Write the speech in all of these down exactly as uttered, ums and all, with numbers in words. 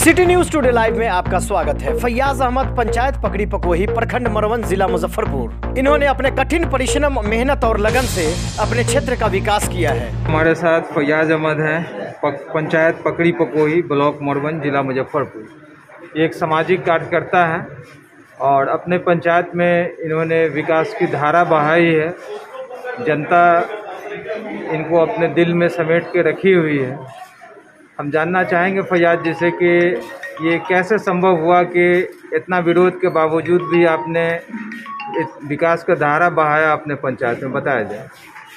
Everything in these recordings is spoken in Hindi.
सिटी न्यूज टुडे लाइव में आपका स्वागत है। फैयाज अहमद, पंचायत पकड़ी पकोही, प्रखंड मरवन, जिला मुजफ्फरपुर। इन्होंने अपने कठिन परिश्रम, मेहनत और लगन से अपने क्षेत्र का विकास किया है। हमारे साथ फैयाज अहमद हैं, पंचायत पकड़ी पकोही, ब्लॉक मरवन, जिला मुजफ्फरपुर। एक सामाजिक कार्यकर्ता हैं और अपने पंचायत में इन्होंने विकास की धारा बहाई है। जनता इनको अपने दिल में समेट के रखी हुई है। हम जानना चाहेंगे फैयाज जी से कि ये कैसे संभव हुआ कि इतना विरोध के बावजूद भी आपने विकास का धारा बहाया अपने पंचायत में, बताया जाए।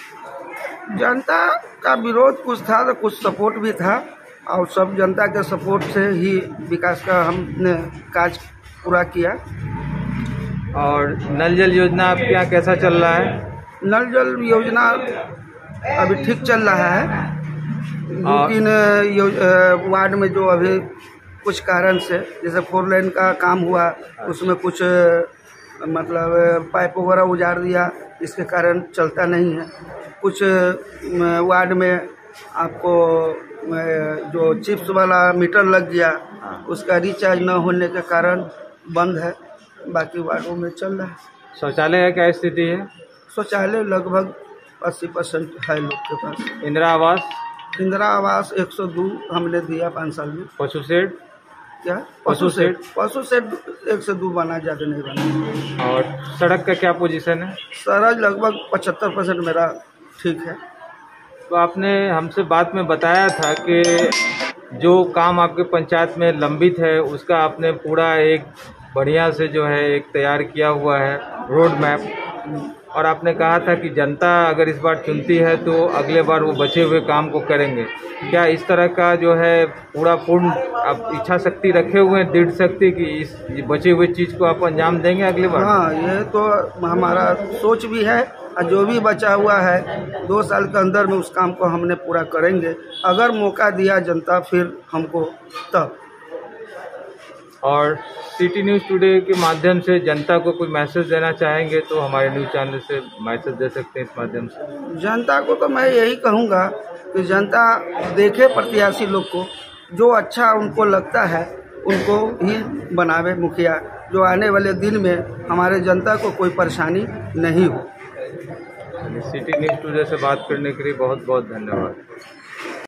जनता का विरोध कुछ था तो कुछ सपोर्ट भी था और सब जनता के सपोर्ट से ही विकास का हमने काज पूरा किया। और नल जल योजना आपके यहाँ कैसा चल रहा है? नल जल योजना अभी ठीक चल रहा है। दो तीन वार्ड में जो अभी कुछ कारण से, जैसे फोर लाइन का काम हुआ, उसमें कुछ मतलब पाइप वगैरह उजाड़ दिया, इसके कारण चलता नहीं है। कुछ वार्ड में आपको जो चिप्स वाला मीटर लग गया, उसका रिचार्ज न होने के कारण बंद है। बाकी वार्डों में चल रहा है। शौचालय का क्या स्थिति है? शौचालय लगभग अस्सी परसेंट है लोग के पास। इंदिरा आवास इंदिरा आवास एक सौ दो हमने दिया पाँच साल में। पशु शेड क्या? पशु शेड पशु शेड एक से दो बना, ज़्यादा नहीं बना। और सड़क का क्या पोजीशन है? सड़क लगभग पचहत्तर परसेंट मेरा ठीक है। तो आपने हमसे बात में बताया था कि जो काम आपके पंचायत में लंबित है उसका आपने पूरा एक बढ़िया से जो है एक तैयार किया हुआ है रोड मैप, और आपने कहा था कि जनता अगर इस बार चुनती है तो अगले बार वो बचे हुए काम को करेंगे। क्या इस तरह का जो है पूरा पूर्ण आप इच्छा शक्ति रखे हुए हैं, दृढ़ शक्ति की इस बचे हुए चीज़ को आप अंजाम देंगे अगले बार? हाँ, ये तो हमारा सोच भी है और जो भी बचा हुआ है दो साल के अंदर में उस काम को हमने पूरा करेंगे, अगर मौका दिया जनता फिर हमको तब। और सिटी न्यूज़ टुडे के माध्यम से जनता को कोई मैसेज देना चाहेंगे तो हमारे न्यूज़ चैनल से मैसेज दे सकते हैं इस माध्यम से। जनता को तो मैं यही कहूँगा कि जनता देखे प्रत्याशी लोग को, जो अच्छा उनको लगता है उनको ही बनावे मुखिया, जो आने वाले दिन में हमारे जनता को कोई परेशानी नहीं हो। सिटी न्यूज़ टुडे से बात करने के लिए बहुत बहुत धन्यवाद।